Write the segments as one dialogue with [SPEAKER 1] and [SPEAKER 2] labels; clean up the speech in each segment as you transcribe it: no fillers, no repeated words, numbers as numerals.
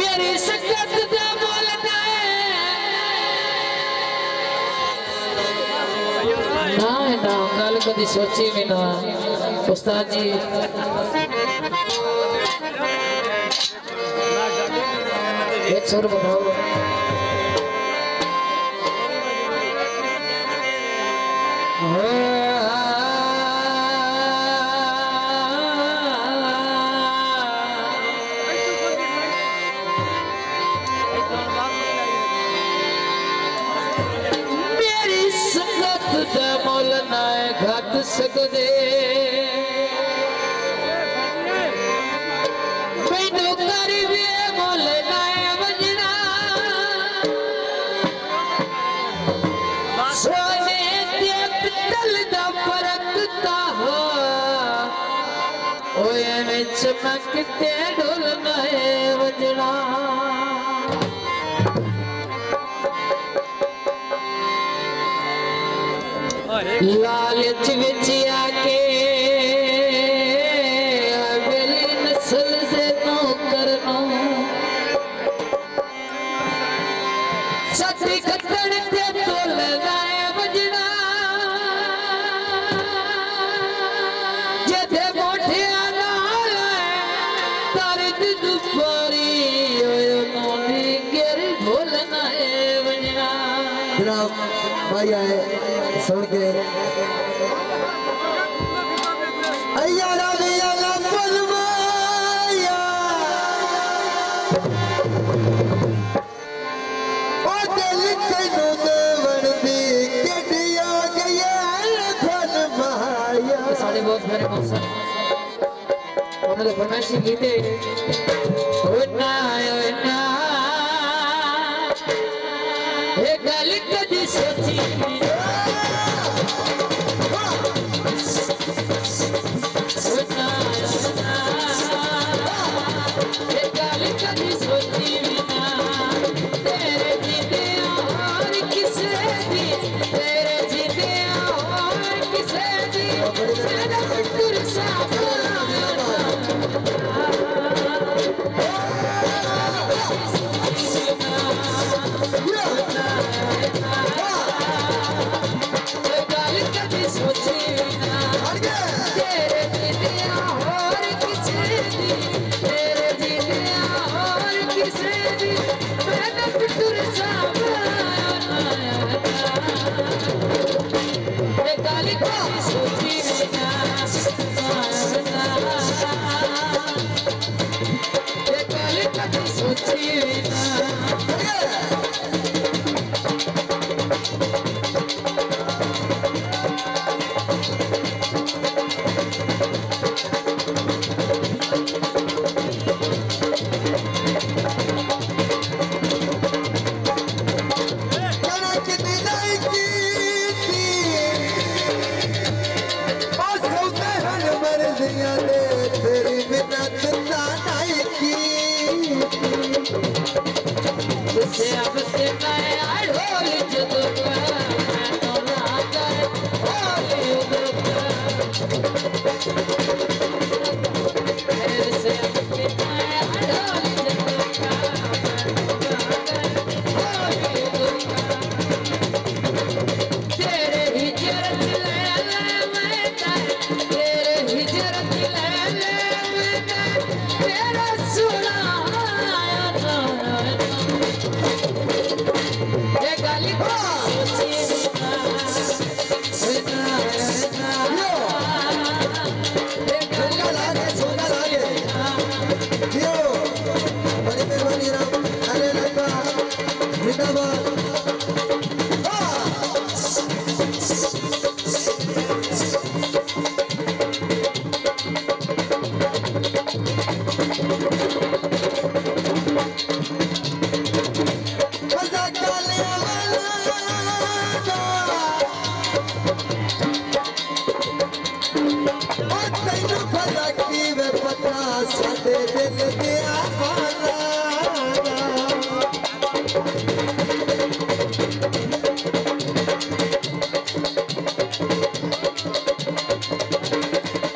[SPEAKER 1] मेरी सकत दा बोलना है ना गल कदी सोची भी ना उस्ताद जी एक सुर बनाओ मेरी संगत दा मोल ना घट सकदे मैनू कर भी मोल ना वजना सोने ते पितल दा फर्क ताहो ओए में चमक ते ढोलना है वजना लालच विच आके अगली नस्ल से नौकर सती कतड़ ते तोल गाए बजना जदे मोठे नाल दर्द दुपारी नोनी गिर ढोलना है बजना
[SPEAKER 2] जनाब भाई आए सुन के
[SPEAKER 1] साढ़े बहुत प्यारे मौसम उन्होंने फरमाइश की थी ना ये गल कदी सोची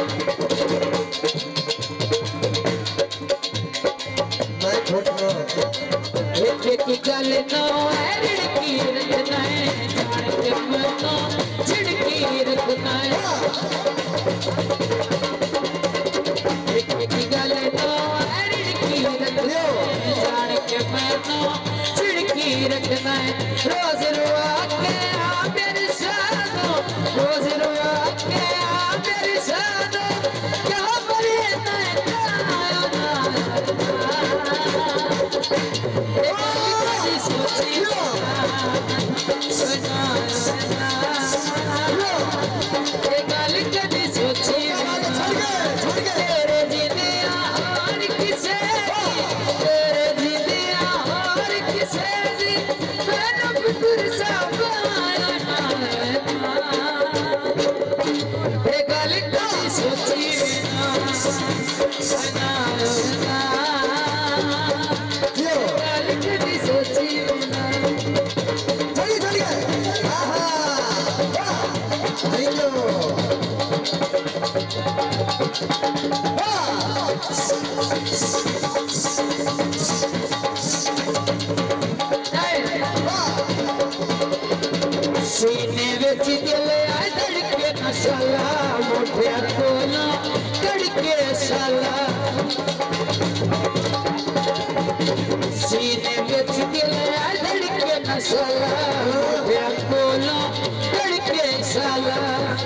[SPEAKER 2] मैं
[SPEAKER 1] गल नो है रिड़की रखना है जान के मनो झिड़की रखना है एक गल नो है रिड़की रखना है जान के मनो झिड़की रखना है रोज रुआ के आ मेरी शानो रोज रुआ के आ मेरी शानो क्या बड़ी सीने विच दिल आए धड़के नशाला मोटिया कोला धड़के शाला सीने विच दिल आए धड़के नशाला मोटिया कोला धड़के शाला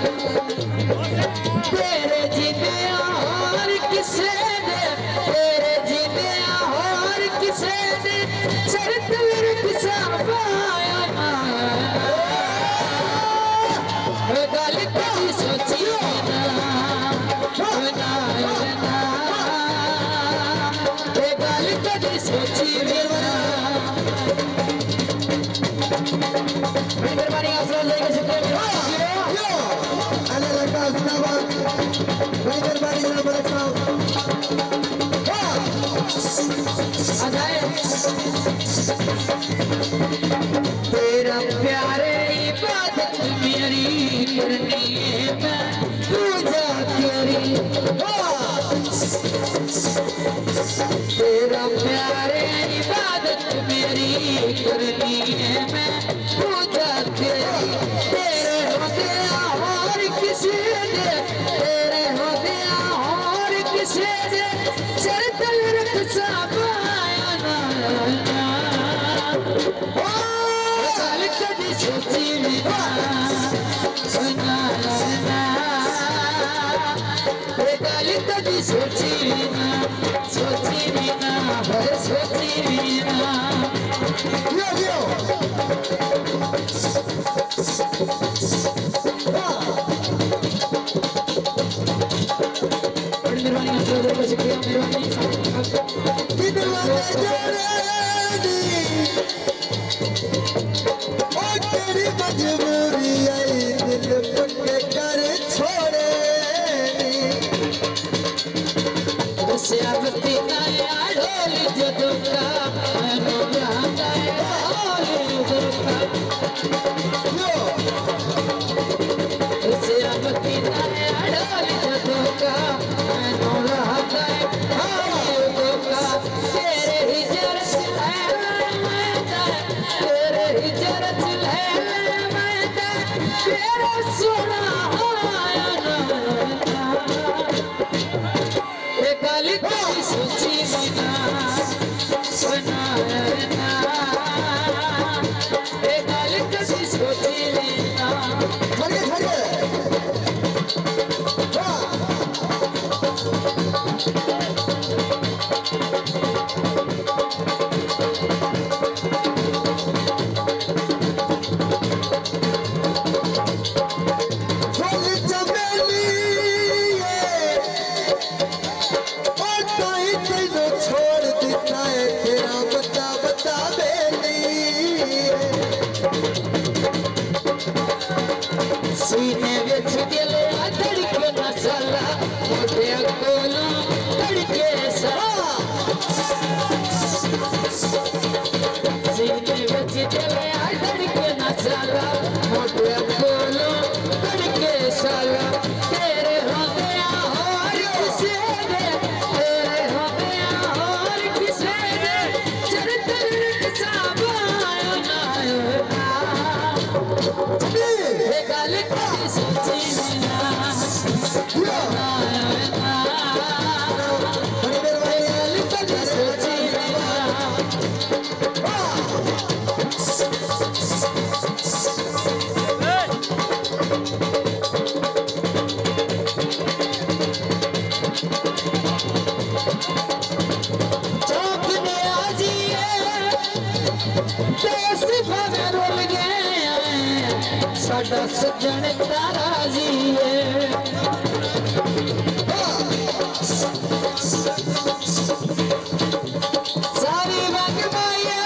[SPEAKER 1] तेरे जीने और किसे दे तेरे जीने और किसे दे चरत लड़क सा पाया ना गल कभी सोची ना गल कभी सोची ना मेहरबानी आसरा लेके शुक्रिया
[SPEAKER 2] अरे लड़का जिंदाबाद मेहरबानी जनाब
[SPEAKER 1] तेरा प्यारे इबादत मेरी करनी है मैं पूजा तेरी तेरा प्यारे इबादत मेरी करनी है मैं पूजा तेरी तेरे होते और किसी ने तेरे होते और किसी ने चरतल रख सा पाया ना गल कदी सोची भी ना गल कदी सोची भी ना सोची भी ना सोची भी ना मेहरबानी शुक्रिया
[SPEAKER 2] मजबूरी आई दिल पक्के कर छोड़े
[SPEAKER 1] श्यामती नया ढोल जदों का मैनू गाता है ढोल जदों का श्यामती नया ढोल जदों का मैनू गाता है दस जन तारा जी सारी वग माया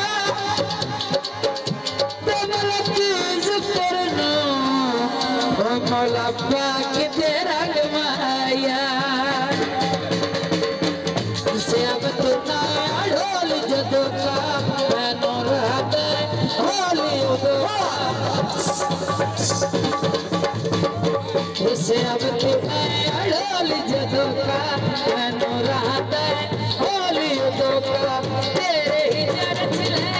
[SPEAKER 1] ते मलक जुकरनो ओ मौला पाक तेरा गमाया से अब तो ना ढोल जदों का मैनू रात होली उदो से अब तो ढोल जदों का मैनू रात होली उदो का तेरे ही चरच ले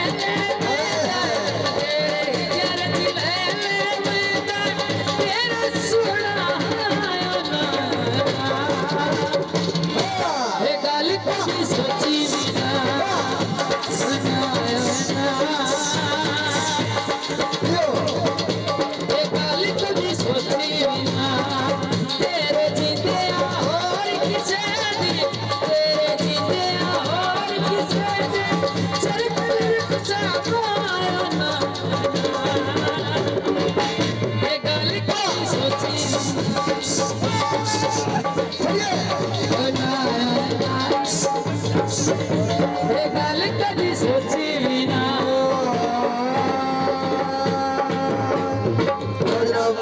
[SPEAKER 1] गल कदी सोची